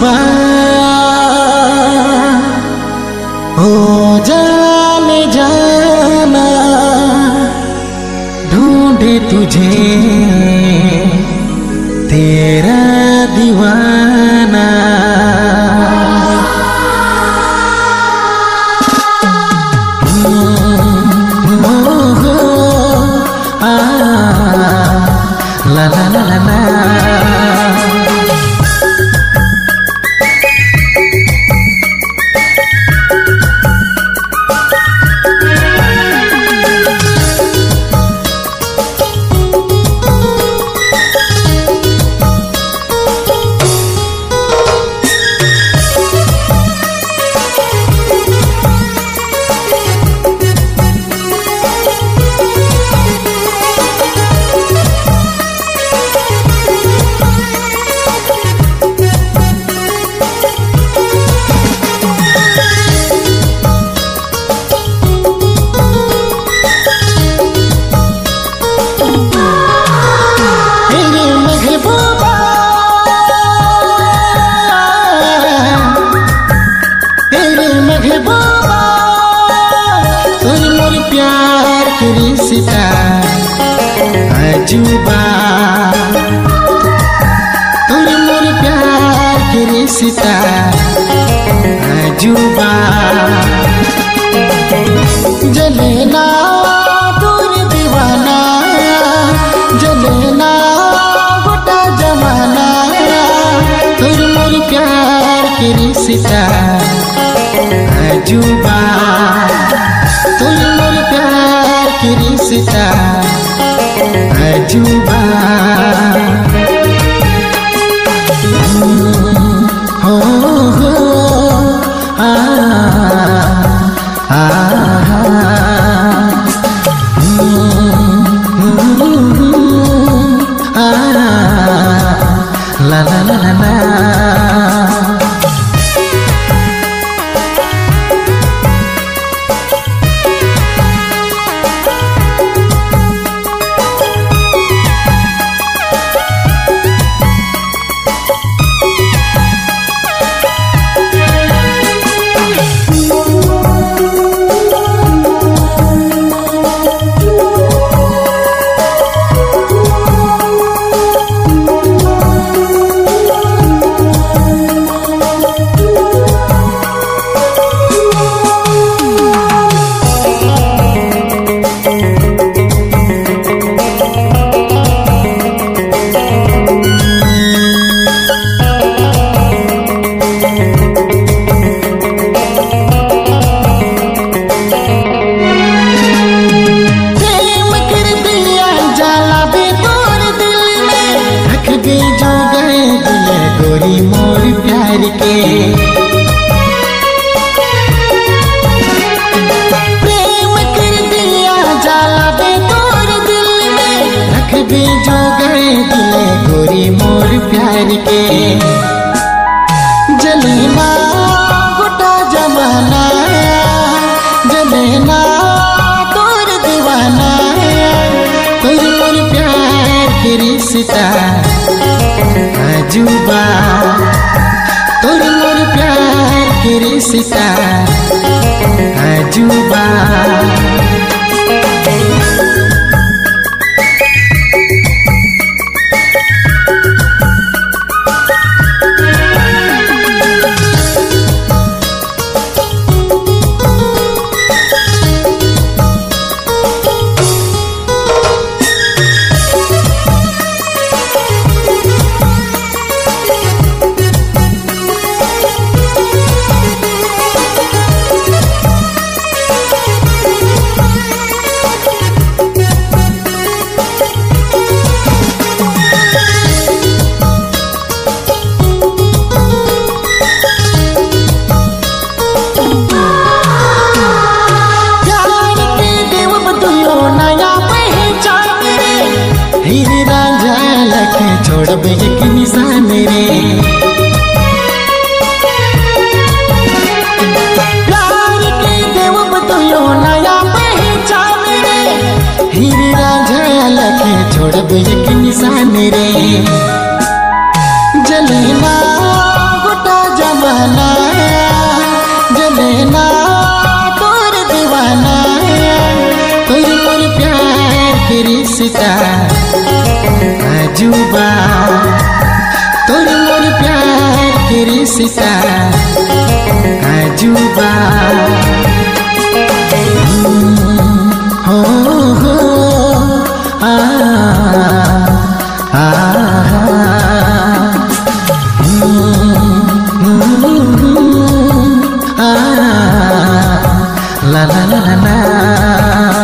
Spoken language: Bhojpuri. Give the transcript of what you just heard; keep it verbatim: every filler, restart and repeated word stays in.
ओ जाने जाना ढूंढे तुझे तेरा दीवाना। La la la la la। रिश्ता अजूबा तोर मोर प्यार के रिश्ता अजूबा। जलेना तोर दीवाना जलेना गोटा जमाना तोर मोर प्यार के रिश्ता अजूबा। तोर मोर प्यार के रिश्ता अजूबा। हो हो आ आ ला ला ला ला ला। गोरी मोर प्यार के प्रेम कर दिया जाला बे तोर दिल में रख दे जो गए दिले गोरी मोर प्यार के। जलेना गोटा जमाना जलेना तोर दीवाना तोर मोर प्यार के रिश्ता अजूबा। तोर मोर प्यार के रिश्ता अजूबा। हीरे रांझा लखे छोड़ एक निशान रे प्यार के देव बतुयो नया पहचान रे। हीरे रांझा लखे छोड़ एक निशान रे। जलेना गोटा अजूबा तोर मोर प्यार के रिश्ता अजूबा हो हो आ आ la la la la la